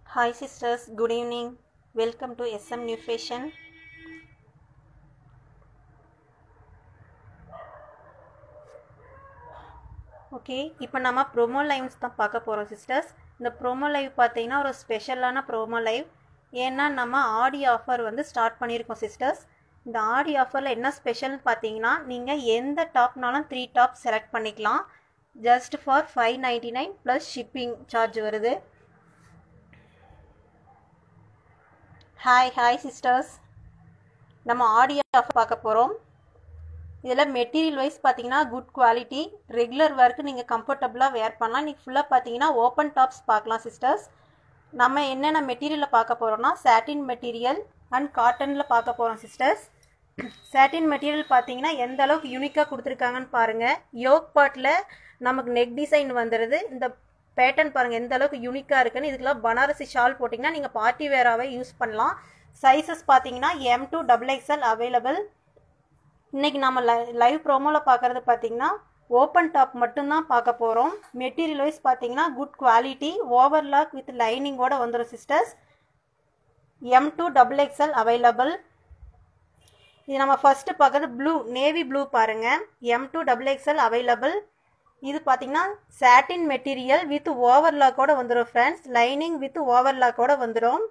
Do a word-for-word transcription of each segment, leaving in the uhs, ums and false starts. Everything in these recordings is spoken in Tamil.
Hi sisters, good evening. Welcome to S M New Fashion. Okay, இப்போ நம்ம promo lives தான் பார்க்க போறோம் sisters. இந்த promo live பார்த்தீங்கன்னா ஒரு ஸ்பெஷலான promo live. ஏன்னா நம்ம ஆடி ஆஃபர் வந்து ஸ்டார்ட் பண்ணியிருக்கோம் sisters. இந்த ஆடி ஆஃபரில் என்ன ஸ்பெஷல்னு பார்த்தீங்கன்னா நீங்கள் எந்த டாப்னாலும் த்ரீ டாப் செலக்ட் பண்ணிக்கலாம். Just for five ninety nine plus shipping charge வருது. ஹாய் ஹாய் சிஸ்டர்ஸ், நம்ம ஆடியோ ஆஃபர் பார்க்க போகிறோம். இதில் மெட்டீரியல் வைஸ் பார்த்தீங்கன்னா குட் குவாலிட்டி, ரெகுலர் ஒர்க்கு நீங்கள் கம்ஃபர்டபுளாக வேர் பண்ணலாம். நீங்கள் ஃபுல்லாக பார்த்தீங்கன்னா ஓப்பன் டாப்ஸ் பார்க்கலாம் சிஸ்டர்ஸ். நம்ம என்னென்ன மெட்டீரியலில் பார்க்க போகிறோம்னா சாட்டின் மெட்டீரியல் அண்ட் காட்டனில் பார்க்க போகிறோம் சிஸ்டர்ஸ். சாட்டின் மெட்டீரியல் பார்த்தீங்கன்னா எந்த அளவுக்கு யூனிக்காக கொடுத்துருக்காங்கன்னு பாருங்கள். யோக் பார்ட்டில் நமக்கு நெக் டிசைன் வந்துடுது. இந்த பேட்டர்ன் பாருங்கள் எந்த அளவுக்கு யூனிக்காக இருக்குன்னு. இதுக்கெல்லாம் பனாரசி ஷால் போட்டிங்கன்னா நீங்கள் பார்ட்டி வேராகவே யூஸ் பண்ணலாம். சைஸஸ் பார்த்தீங்கன்னா M to double XL available. இன்றைக்கி நம்ம லை லைவ் ப்ரோமோவில் பார்க்குறது பார்த்தீங்கன்னா ஓப்பன் டாப் மட்டும்தான் பார்க்க போகிறோம். மெட்டீரியல் வைஸ் பார்த்தீங்கன்னா குட் குவாலிட்டி, ஓவர்லாக் வித் லைனிங்கோட வந்துடும் sisters. M to double XL available. இது நம்ம ஃபஸ்ட்டு பார்க்குறது ப்ளூ, நேவி ப்ளூ பாருங்கள், M to double XL available. இது பார்த்தீங்கன்னா சாட்டின் மெட்டீரியல் வித் ஓவர்லாக்கோட வந்துடும் ஃப்ரெண்ட்ஸ். லைனிங் வித் ஓவர்லாக்கோட வந்துடும்.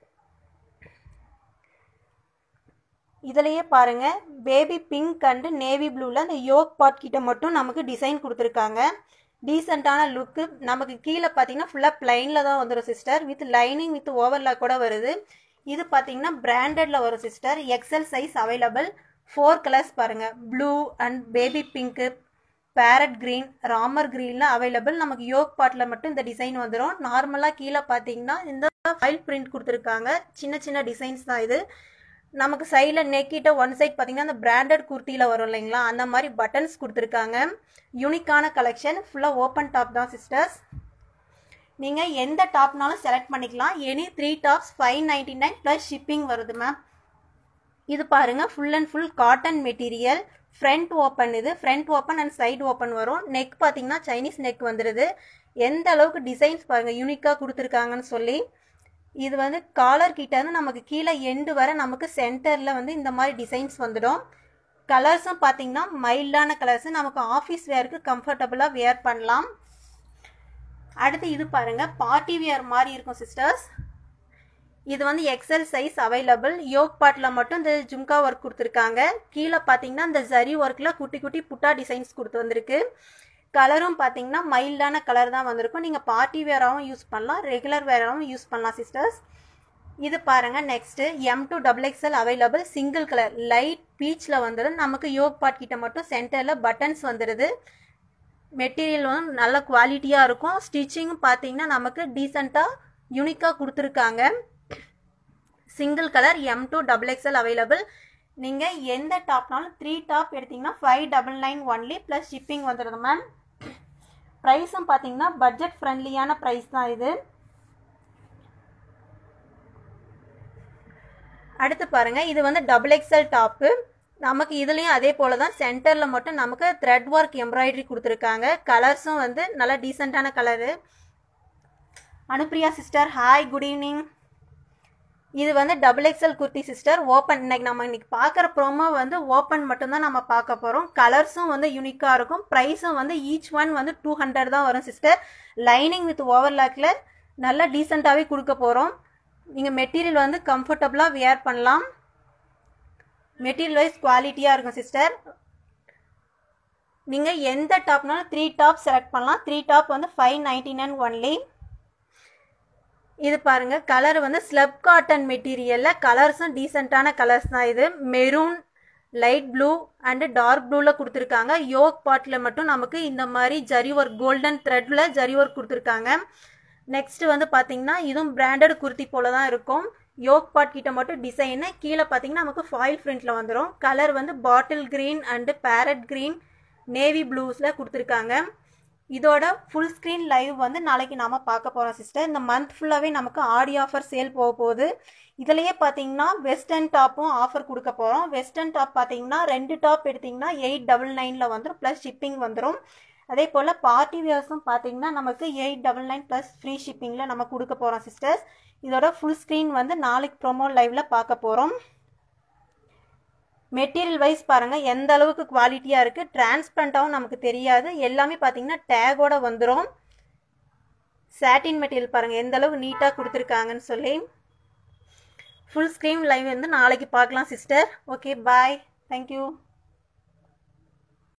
இதுலேயே பாருங்கள் பேபி பிங்க் அண்டு நேவி ப்ளூவில் அந்த யோக் பார்ட் கிட்ட மட்டும் நமக்கு டிசைன் கொடுத்துருக்காங்க. டீசெண்டான லுக்கு. நமக்கு கீழே பார்த்தீங்கன்னா ஃபுல்லாக பிளைனில் தான் வந்துடும் சிஸ்டர். வித் லைனிங் வித் ஓவர்லாக்கோட வருது. இது பார்த்தீங்கன்னா பிராண்டடில் வரும் sister. XL size available. Four colours பாருங்கள், blue and baby pink, parrot green, Ramar க்ரீனில் அவைலபிள். நமக்கு யோக் பார்ட்டில் மட்டும் இந்த டிசைன் வந்துடும். நார்மலாக கீழே பார்த்தீங்கன்னா இந்த ஃபைல் பிரிண்ட் கொடுத்துருக்காங்க. சின்ன சின்ன டிசைன்ஸ் தான் இது. நமக்கு சைடில் நெக்கிட்ட ஒன் சைட் பார்த்தீங்கன்னா அந்த பிராண்டட் குர்த்தியில் வரும் இல்லைங்களா, அந்த மாதிரி பட்டன்ஸ் கொடுத்துருக்காங்க. யூனிக்கான கலெக்ஷன். ஃபுல்லாக ஓப்பன் டாப் தான் சிஸ்டர்ஸ். நீங்கள் எந்த டாப்னாலும் செலக்ட் பண்ணிக்கலாம். Any three tops five ninety nine plus shipping வருது மேம். இது பாருங்கள் full and full cotton material. Front open, இது front open and side open வரும். நெக் பார்த்தீங்கன்னா சைனீஸ் நெக் வந்துடுது. எந்த அளவுக்கு டிசைன்ஸ் பாருங்கள் யூனிக்காக கொடுத்துருக்காங்கன்னு சொல்லி. இது வந்து காலர் கிட்ட இருந்து நமக்கு கீழே எண்டு வர நமக்கு சென்டரில் வந்து இந்த மாதிரி டிசைன்ஸ் வந்துடும். கலர்ஸும் பார்த்தீங்கன்னா மைல்டான கலர்ஸு, நமக்கு ஆஃபீஸ் வேருக்கு கம்ஃபர்டபுளாக வேர் பண்ணலாம். அடுத்து இது பாருங்கள் பார்ட்டி வேர் மாதிரி இருக்கும் சிஸ்டர்ஸ். இது வந்து எக்ஸல் சைஸ் அவைலபிள். யோக் பார்ட்டில் மட்டும் இந்த ஜும்கா ஒர்க் கொடுத்துருக்காங்க. கீழே பார்த்தீங்கன்னா இந்த ஜரி ஒர்க்கில் குட்டி குட்டி புட்டா டிசைன்ஸ் கொடுத்து வந்திருக்கு. கலரும் பார்த்தீங்கன்னா மைல்டான கலர் தான் வந்திருக்கும். நீங்கள் பார்ட்டி வேராகவும் யூஸ் பண்ணலாம், ரெகுலர் வேராகவும் யூஸ் பண்ணலாம் சிஸ்டர்ஸ். இது பாருங்கள் next M to double XL available. Single colour light பீச்சில் வந்துடும். நமக்கு யோக் பார்ட் கிட்ட மட்டும் சென்டரில் பட்டன்ஸ் வந்துடுது. மெட்டீரியல் வந்து நல்ல குவாலிட்டியாக இருக்கும். ஸ்டிச்சிங்கும் பார்த்தீங்கன்னா நமக்கு டீசெண்டாக யூனிக்காக கொடுத்துருக்காங்க. Single colour M to double XL available. நீங்கள் எந்த டாப்னாலும் த்ரீ டாப் எடுத்திங்கன்னா five double nine only plus shipping வந்துடுது மேம். ப்ரைஸும் பார்த்தீங்கன்னா பட்ஜெட் ஃப்ரெண்ட்லியான ப்ரைஸ் தான் இது. அடுத்து பாருங்கள் இது வந்து டபுள் எக்ஸ்எல் டாப்பு. நமக்கு இதுலேயும் அதே போல் தான் சென்டரில் மட்டும் நமக்கு த்ரெட் ஒர்க் எம்ப்ராய்டரி கொடுத்துருக்காங்க. கலர்ஸும் வந்து நல்லா டீசெண்டான colour. Anupriya sister hi, good evening. இது வந்து double XL kurti sister. Open. இன்னைக்கு நம்ம இன்னைக்கு பார்க்குற ப்ரோமோ வந்து ஓப்பன் மட்டும்தான் நம்ம பார்க்க போகிறோம். கலர்ஸும் வந்து யூனிக்காக இருக்கும். ப்ரைஸும் வந்து ஈச் ஒன் வந்து டூ ஹண்ட்ரட் தான் வரும் சிஸ்டர். லைனிங் வித் ஓவர்லாக்கில் நல்லா டீசெண்டாகவே கொடுக்க போகிறோம். நீங்கள் மெட்டீரியல் வந்து கம்ஃபர்டபுளாக வேர் பண்ணலாம். மெட்டீரியல் வைஸ் குவாலிட்டியாக இருக்கும் சிஸ்டர். நீங்கள் எந்த டாப்னாலும் த்ரீ டாப் செலக்ட் பண்ணலாம். த்ரீ டாப் வந்து ஃபைவ் நைன்டி நைன் ஒன்லி. இது பாருங்கள் கலர் வந்து ஸ்லப் காட்டன் மெட்டீரியலில் கலர்ஸும் டீசெண்டான கலர்ஸ் தான். இது maroon, light blue and dark ப்ளூவில் கொடுத்துருக்காங்க. யோக் பார்ட்டில் மட்டும் நமக்கு இந்த மாதிரி ஜரி ஒர்க் கோல்டன் த்ரெட்டில் ஜரி ஒர்க் கொடுத்துருக்காங்க. நெக்ஸ்ட்டு வந்து பார்த்தீங்கன்னா இதுவும் பிராண்டட் குர்த்தி போல தான் இருக்கும். யோக் பார்ட் கிட்ட மட்டும் டிசைனு. கீழே பார்த்தீங்கன்னா நமக்கு ஃபாயில் பிரிண்டில் வந்துடும். கலர் வந்து bottle green and parrot green, navy ப்ளூஸில் கொடுத்துருக்காங்க. இதோட ஃபுல் ஸ்க்ரீன் லைவ் வந்து நாளைக்கு நாம் பார்க்க போகிறோம் சிஸ்டர். இந்த மந்த் ஃபுல்லாகவே நமக்கு ஆடி ஆஃபர் சேல் போக போகுது. இதுலேயே பார்த்தீங்கன்னா வெஸ்டர்ன் டாப்பும் ஆஃபர் கொடுக்க போகிறோம். வெஸ்டர்ன் டாப் பார்த்தீங்கன்னா ரெண்டு டாப் எடுத்திங்கன்னா எயிட் டபுள் நைனில் வந்துடும் ப்ளஸ் ஷிப்பிங் வந்துடும். அதே போல் பார்ட்டி வியர்ஸும் பார்த்தீங்கன்னா நமக்கு eight double nine plus free ஷிப்பிங்கில் நம்ம கொடுக்க போகிறோம் சிஸ்டர்ஸ். இதோட ஃபுல் ஸ்க்ரீன் வந்து நாளைக்கு ப்ரோமோ லைவில் பார்க்க போகிறோம். மெட்டீரியல் வைஸ் பாருங்கள் எந்த அளவுக்கு குவாலிட்டியாக இருக்குது. டிரான்ஸ்பரண்ட்டாகவும் நமக்கு தெரியாது. எல்லாமே பார்த்தீங்கன்னா டேகோட வந்துடும். சாட்டின் மெட்டீரியல் பாருங்கள் எந்த அளவுக்கு நீட்டாக கொடுத்துருக்காங்கன்னு சொல்லி. ஃபுல் ஸ்க்ரீன் லைவ் வந்து நாளைக்கு பார்க்கலாம் சிஸ்டர். Okay bye. தேங்க்யூ.